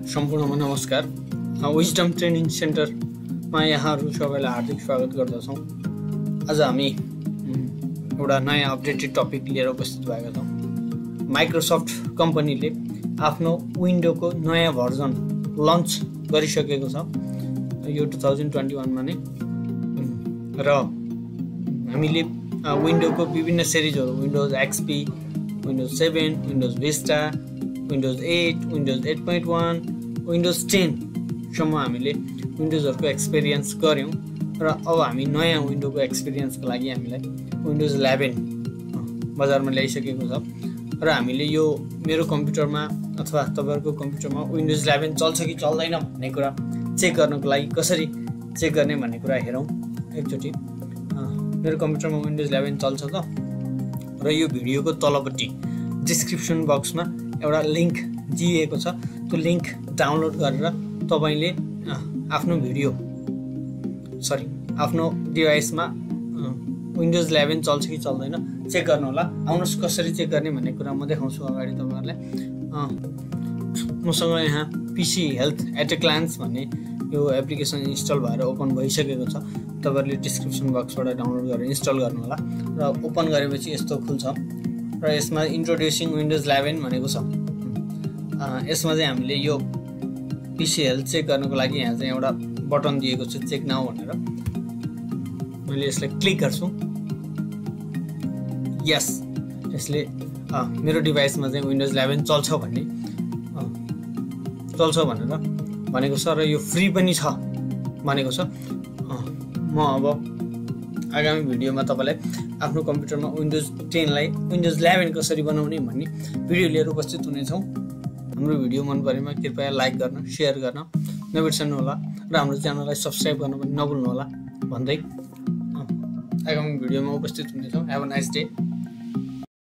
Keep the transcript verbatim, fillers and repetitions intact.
सम्पूर्णमा नमस्कार। Wisdom training सेन्टरमा यहाँहरू सबैलाई हार्दिक स्वागत गर्दछौँ। आज हामी एउटा नयाँ अपडेटेड टपिक लिएर उपस्थित भएका छौँ। माइक्रोसफ्ट कम्पनीले आफ्नो विन्डोको नयाँ भर्जन लन्च गरिसकेको छ यो टु थाउजन्ड ट्वेन्टी वानमा नै, र हामीले विन्डोको विभिन्न सिरिजहरू Windows XP, Windows seven, Windows Vista, Windows eight, Windows eight point one, Windows ten सम्म हामीले विन्डोजहरूको एक्सपिरियन्स गऱ्यौँ। र अब हामी नयाँ विन्डोको एक्सपिरियन्सको लागि हामीलाई विन्डोज इलेभेन बजारमा ल्याइसकेको छ। र हामीले यो मेरो कम्प्युटरमा अथवा तपाईँहरूको कम्प्युटरमा विन्डोज इलेभेन चल्छ कि चल्दैन भन्ने कुरा चेक गर्नको लागि कसरी चेक गर्ने भन्ने कुरा हेरौँ एकचोटि। मेरो कम्प्युटरमा विन्डोज इलेभेन चल्छ त, र यो भिडियोको तलपट्टि डिस्क्रिप्सन बक्समा एउटा लिङ्क दिएको छ। त्यो लिङ्क डाउनलोड गरेर तपाईँले आफ्नो भिडियो सरी आफ्नो डिभाइसमा विन्डोज इलेभेन चल्छ कि चल्दैन चेक गर्नु होला। आउनुहोस् कसरी चेक गर्ने भन्ने कुरा म देखाउँछु अगाडि तपाईँहरूलाई। मसँग यहाँ पिसी हेल्थ एट अ ग्लान्स भन्ने यो एप्लिकेसन इन्स्टल भएर ओपन भइसकेको छ। तपाईँहरूले डिस्क्रिप्सन बक्सबाट डाउनलोड गरेर इन्स्टल गर्नु होला। र ओपन गरेपछि यस्तो खुल्छ, र यसमा इन्ट्रोड्युसिङ विन्डोज इलेभेन भनेको छ। यसमा चाहिँ हामीले यो पिसी हेल्थ चेक गर्नको लागि यहाँ चाहिँ एउटा बटन दिएको छ, चेक नाउ भनेर। मैले यसलाई क्लिक गर्छु। यस, यसले मेरो डिभाइसमा चाहिँ विन्डोज इलेभेन चल्छ भन्ने चल्छ भनेर भनेको छ, र यो फ्री पनि छ भनेको छ। म अब आगामी भिडियोमा तपाईँलाई आफ्नो कम्प्युटरमा विन्डोज टेनलाई विन्डोज इलेभेन कसरी बनाउने भन्ने भिडियो लिएर उपस्थित हुनेछौँ। हाम्रो भिडियो मन परेमा कृपया लाइक गर्न, सेयर गर्न नबिर्सनु होला, र हाम्रो च्यानललाई सब्सक्राइब गर्न पनि नभुल्नु होला भन्दै आगामी भिडियोमा उपस्थित हुनेछौँ। Have a nice day.